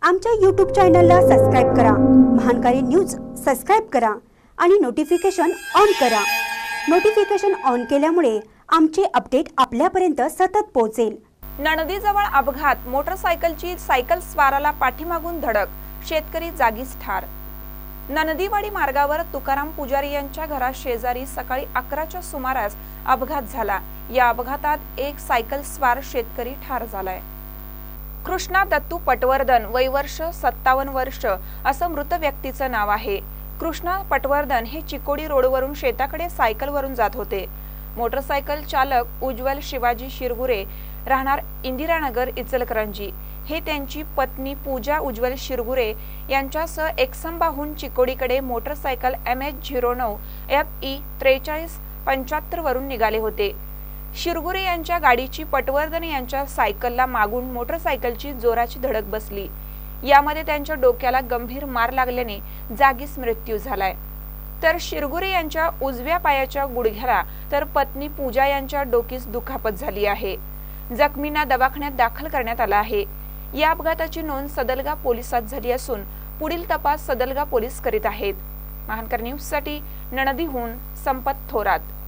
आमच्या YouTube चॅनलला subscribe करा, महानकारी न्यूज सबस्क्राइब करा आणि नोटिफिकेशन ऑन करा। नोटिफिकेशन ऑन केल्यामुळे आमचे अपडेट आपल्यापर्यंत सतत पोहोचेल। नणदीजवळ अपघात, मोटरसायकलची सायकल स्वाराला पाठीमागून धडक, शेतकरी जागीच ठार। नंदीवाडी मार्गावर तुकाराम पुजारी यांच्या घरा शेजारी सकाळी 11च्या सुमारास अपघात झाला। या अपघातात एक सायकल स्वार शेतकरी ठार झालाय। कृष्णा दत्तू पटवर्धन, वय वर्ष 57 वर्ष असं मृत व्यक्तीचं नाव आहे। कृष्णा पटवर्धन हे चिकोडी रोडवरून शेताकडे सायकलवरून जात होते। मोटरसायकल चालक उज्ज्वल शिवाजी शिरगुरे, राहणार इंदिरानगर, इचलकरंजी हे त्यांची पत्नी पूजा उज्ज्वल शिरगुरे यांच्यासह एकसंबाहून चिकोडीकडे मोटरसायकल MH09 FE 4375 वरून निघाले होते। शिरगुरे यांच्या गाडीची पटवर्धन यांच्या सायकलला मागून मोटरसायकलची जोराची धडक बसली। यामध्ये त्यांच्या डोक्याला गंभीर मार लागल्याने जागीच मृत्यू झालाय। तर शिरगुरे यांच्या उजव्या पायाच्या गुडघ्याला तर पत्नी पूजा यांच्या डोकीस दुखापत झाली आहे। जखमींना दवाखान्यात दाखल करण्यात आला आहे। या अपघाताची नोंद सदलगा पोलिसात झाली असून पुढील तपास सदलगा पोलीस करीत आहेत। महानकर न्यूज साठी नणदीहून संपत थोरात।